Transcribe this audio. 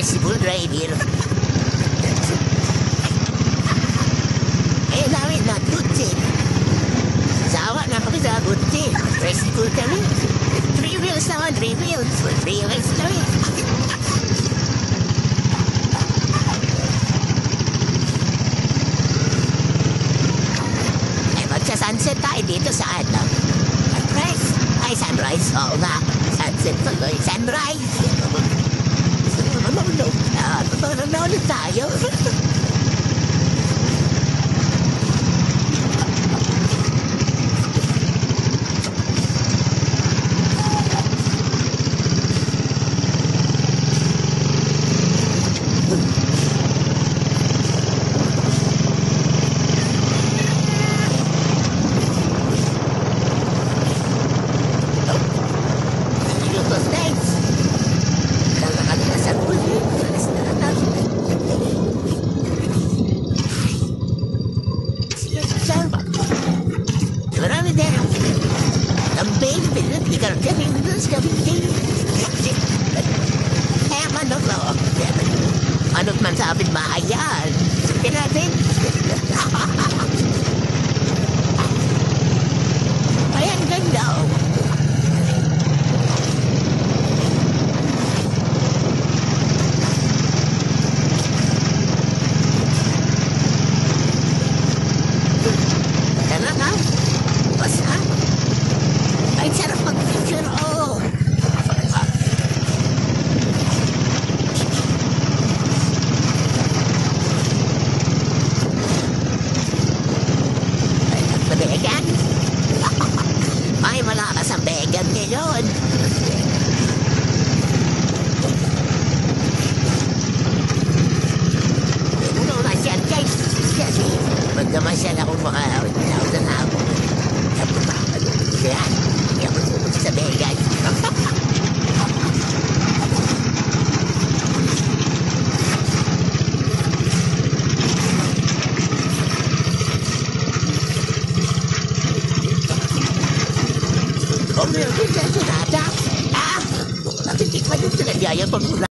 Festival driver. Namin na tutsin. Sawa na kami sa tutsin. Festival kami. 3 wheels naman, 3 wheels. 3 wheels kami. Magsa-sunset tayo dito sa ano? Sunrise. Ay, sunrise. Oo nga. Sunset tuloy. Sunrise. Ulit tayo. Ano't man sa amin maayan. Sige natin. Ayan, ganda o. Sana nga. Basta. Ay, sarap mag-picture o. Ay, malakas ang vegan ngayon. Puno na siya, guys. Kasi magkamasyal akong makahawin na ako. Tapos kaya, hindi ako pumunta sa vegan. Meron dyan sa nata. Natitikman yung sila. Yaya pag